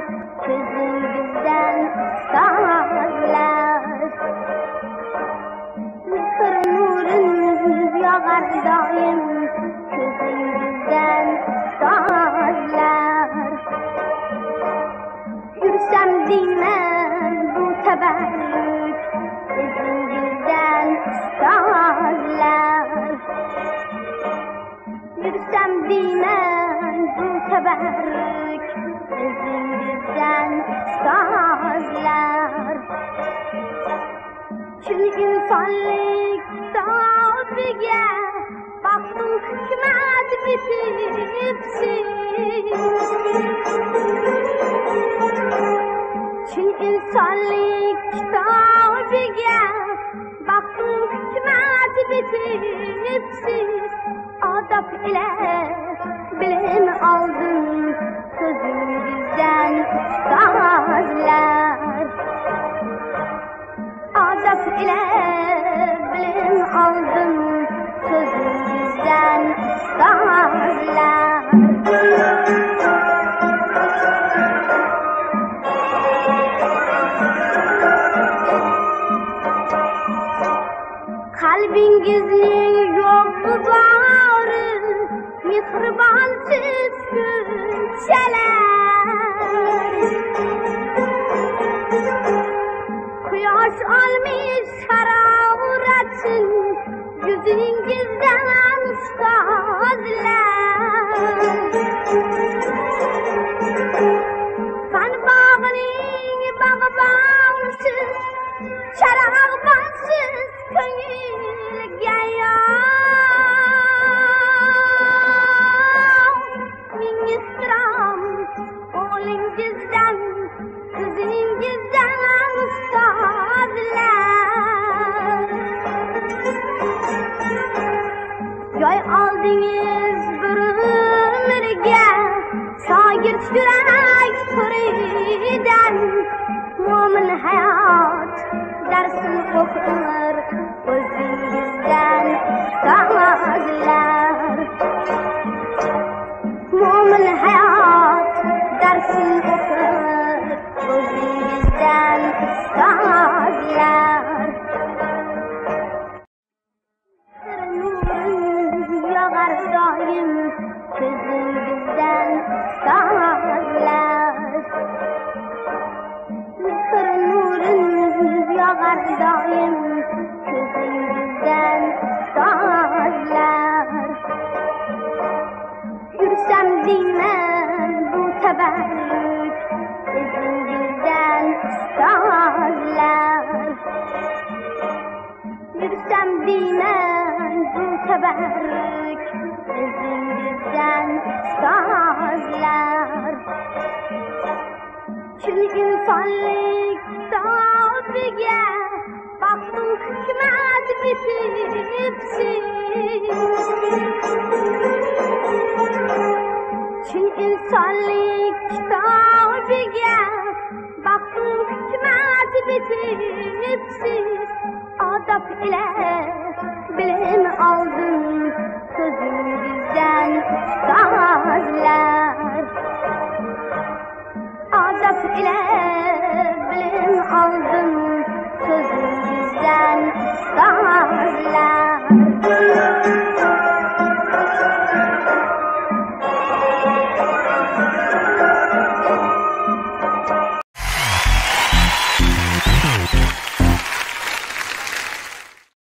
ko'zingizdan sozlar. Mehr nuringiz yog'ar doim ko'zingizdan sozlar. Yursam deyman bu tabarruk izingizdan sozlar. Yursam deyman bu tabarruk izingizdan sozlar. Çünkü insonlik kitobiga baxtu hikmat bitibsiz. Çünkü insonlik kitobiga baxtu hikmat bitibsiz. Odob ila bilim oldim so'zingizdan sozlar. Odob ila bilim oldim so'zingizdan sozlar. Kalbingizning yo'g'i bori mehribonsiz shunchalar. Quyosh olmish haroratin yuzingizdan ustozlar. Fan bog'ining bog'bonsiz, charog' bonsiz ko'ngilga yo'q. Ming ehtirom o'g'lingizdan, qizingizdan ustozlar. Joy oldingiz bir umrga shogird yurak to'ridan. Mo'min hayot darsin o'qir o'zingizdan sozlar. Mo'min hayot darsin o'qir o'zingizdan sozlar. Nuringiz yog'ar doim ko'zingizdan sozlar. Mehr nuringiz yog'ar doim ko'zingizdan sozlar. Yursam deyman bu tabarruk izingizdan sozlar. Yursam deyman bu tabarruk izingizdan sozlar. Çünkü insonlik kitobiga baxtu hikmat bitibsiz. Çünkü insonlik kitobiga baxtu hikmat bitibsiz. Odob ila